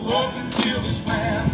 up and kill this man.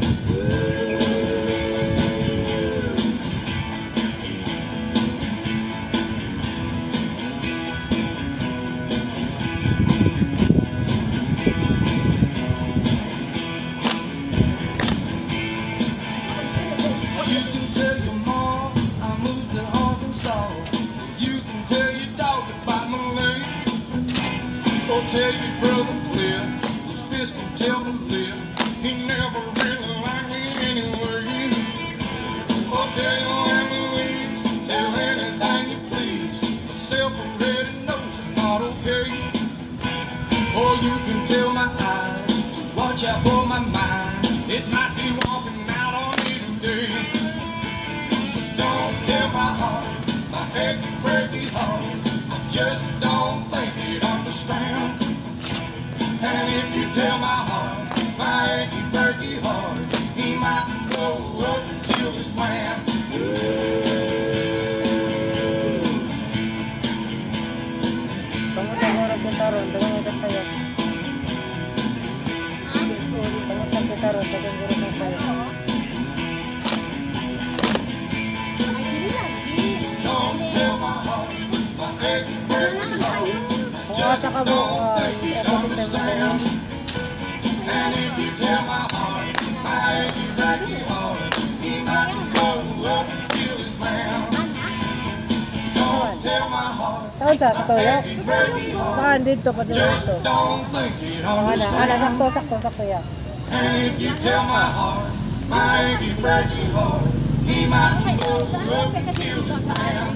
You can tell your mom I moved to Arkansas. You can tell your dog to bite my leg. Or tell your brother Cliff, his fist can tell me live. He never really liked me anyway. Or tell your Aunt Louise, tell anything you please. Myself already knows I'm not okay. Or you can tell my eyes, watch out for my mind. It might be walking out on me today. But don't tell my heart, my achy, breaky heart. I just don't think it understand. And if you tell my heart, my achy, breaky heart, he might blow up and kill this man. Don't tell my heart, my achy, breaky heart, just don't think it understand. And if you tell my heart, my achy, breaky heart, he might blow up and kill this man. Don't tell my heart, my achy, breaky heart, just don't think it understand. And if you tell my heart, my achy, breaky heart, he might blow up and kill this man.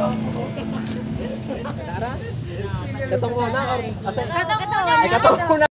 Katong muna. Katong muna.